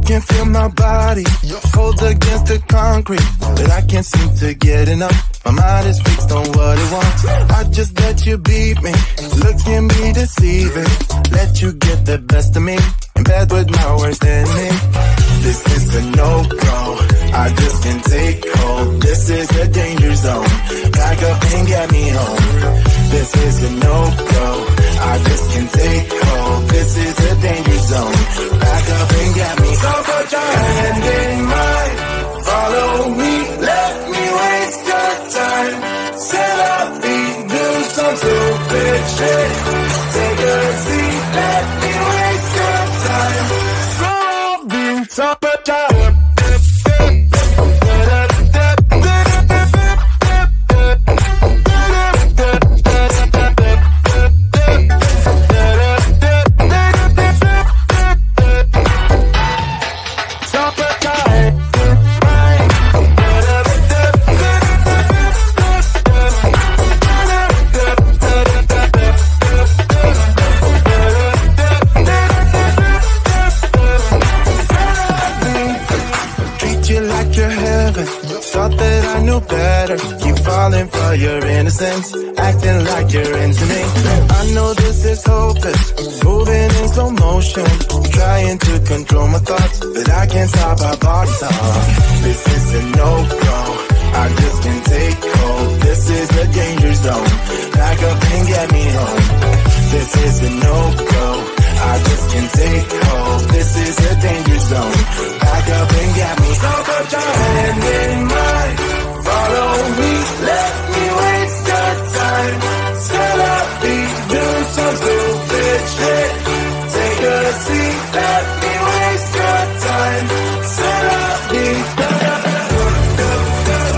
can feel my body cold against the concrete, but I can't seem to get enough. My mind is fixed on what it wants. I just let you beat me. Looks can be deceiving. Let you get the best of me. In bed with my worst enemy. This is a no-go. I just can't take hold. This is a danger zone. Back up and get me home. This is a no-go. I just can't take hold. This is a danger zone. Back up and get me. So put your hand in mine. Follow me. Let me waste your time. Set up feet. Do some stupid shit. Take a seat. Let me waste your time. So put your better. Keep falling for your innocence, acting like you're into me. I know this is hopeless, moving in slow motion, trying to control my thoughts, but I can't stop our body talk. This is a no-go. I just can't take hold. This is a danger zone. Back up and get me home. This is a no-go. I just can't take hold. This is a danger zone. Back up and get me. So put your hand in mine. Follow me, let me waste your time. Set up beat, do some stupid shit. Take a seat, let me waste your time. Set up beat.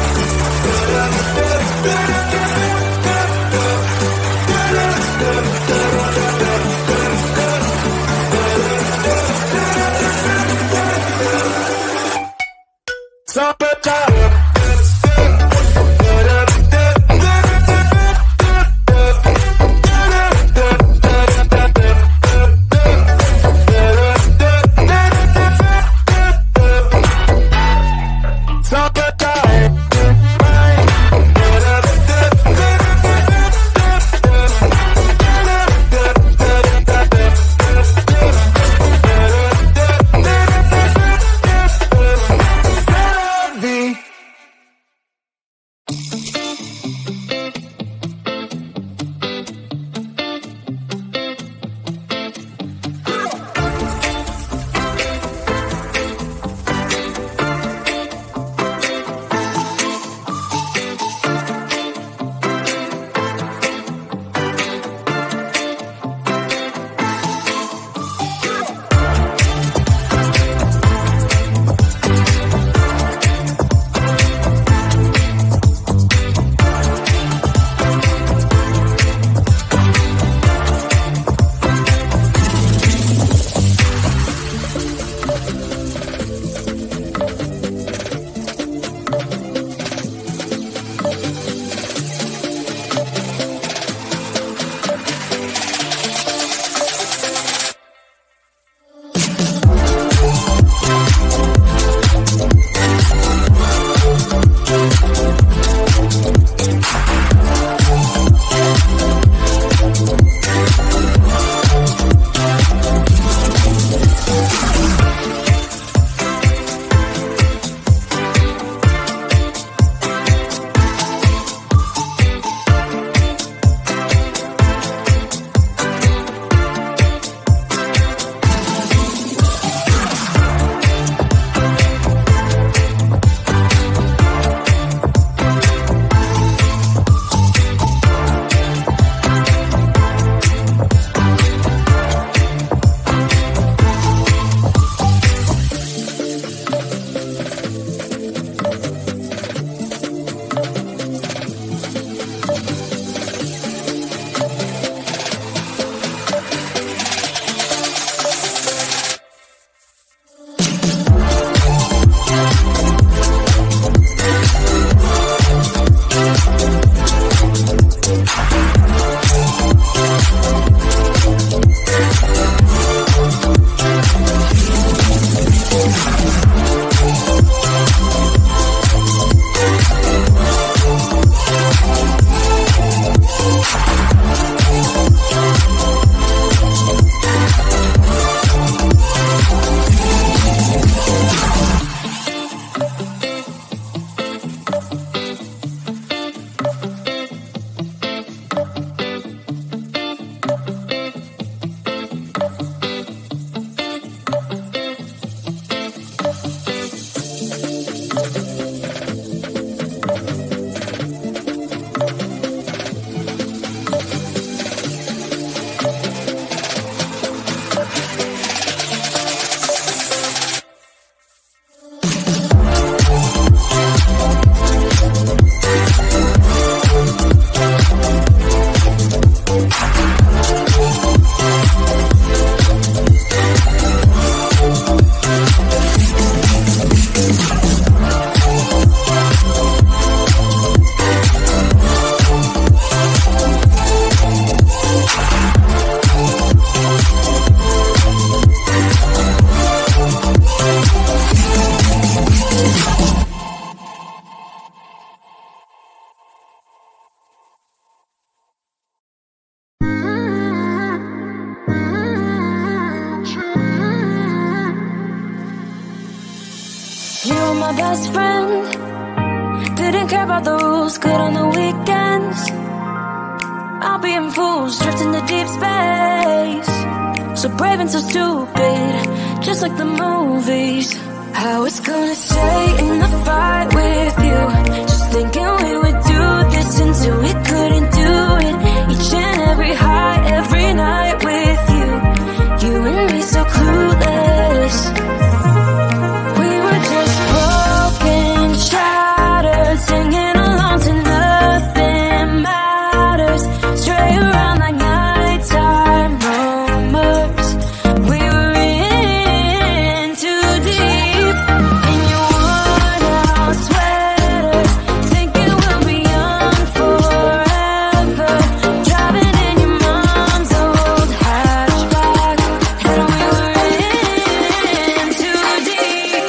my best friend. Didn't care about the rules, good on the weekends. I'll be in fools, drifting to deep space. So brave and so stupid, just like the movies. How it's gonna stay in the fight with you. Just thinking we would do this until we couldn't do it. Each and every high, every night with you. You and me so clueless. We were just broken, shattered, singing along to nothing matters. Stray around like nighttime rumors. We were in too deep. In your worn out sweaters, thinking we'll be young forever. Driving in your mom's old hatchback, and we were in too deep.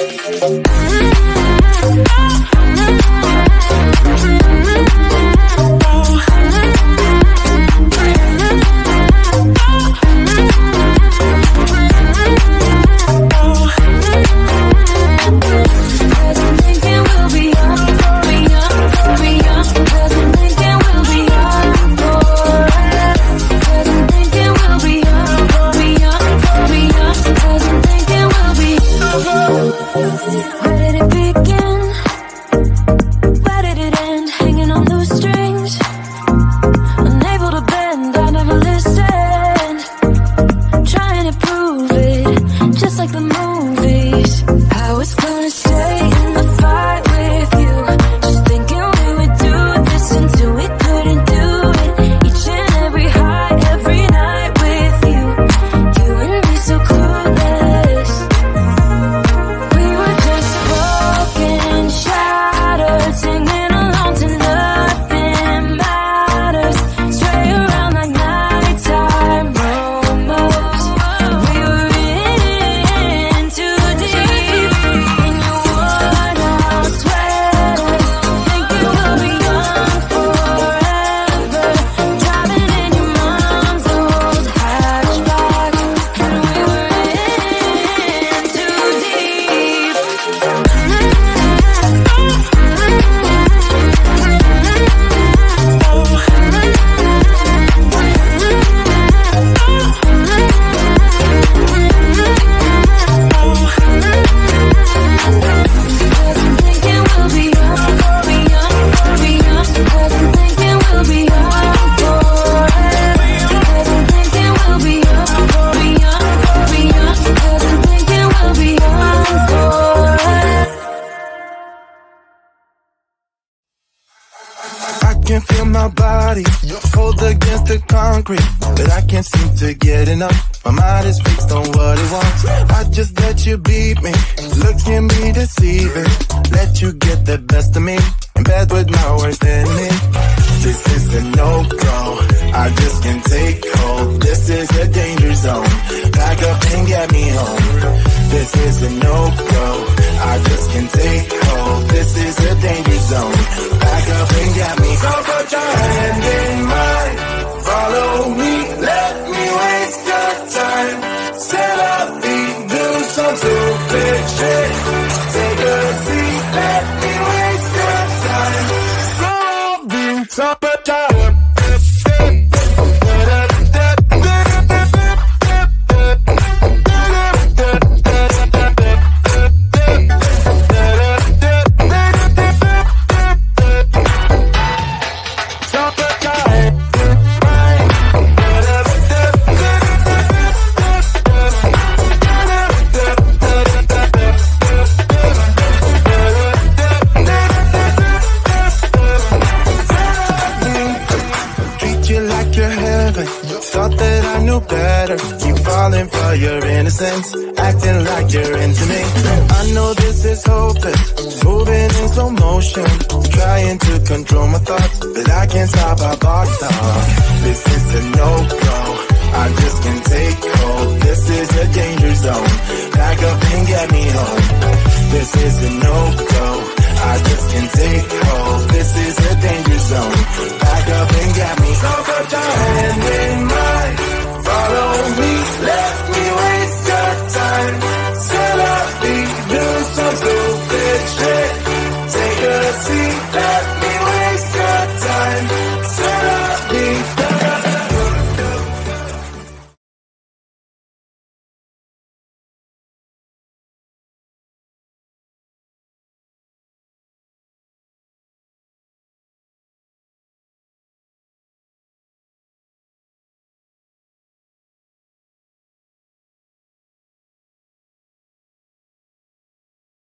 Cause I'm thinking we'll be young, be young, be young. Cause I'm thinking we'll be young forever. Cause I'm thinking we'll be young, be young, be young. Cause I'm thinking we'll be. Where did it begin? Where did it end? Hanging on loose strings, unable to bend. I never listened, trying to prove it, just like the movies. How it's gonna stay in the fight with you. Just thinking we would do this until we couldn't do it. Each and every high, every night with you. You and me so clueless. We were just broken, shattered, singing along to nothing matters. Stray around like nighttime rumors. We were in too deep. In your worn out sweaters, thinking we'll be young forever. Driving in your mom's old hatchback, and we were in too deep. Cause I'm thinking we'll be young, be young, be young. Cause I'm thinking we'll be young forever. Cause I'm thinking we'll be young, be young, be young. Cause I'm thinking we'll be young forever. I can feel my body cold against the concrete, but I can't seem to get enough. My mind is fixed on what it wants. I just let you beat me. Looks can be deceiving. Let you get the best of me. In bed with my worst enemy. This is a no-go. I just can't take hold. This is a danger zone. Back up and get me home. This is a no-go. I just can't take hold. This is a danger zone. Back up and get me home. So put your hand in mine. Follow me. Let me waste your time. Set up feet. Do some stupid shit. Take a seat. Let me waste your time. So put your better. Keep falling for your innocence, acting like you're into me. I know this is hopeless, moving in slow motion, trying to control my thoughts, but I can't stop our box talk. This is a no-go, I just can't take hold. This is a danger zone, back up and get me home. This is a no-go, I just can't take hold.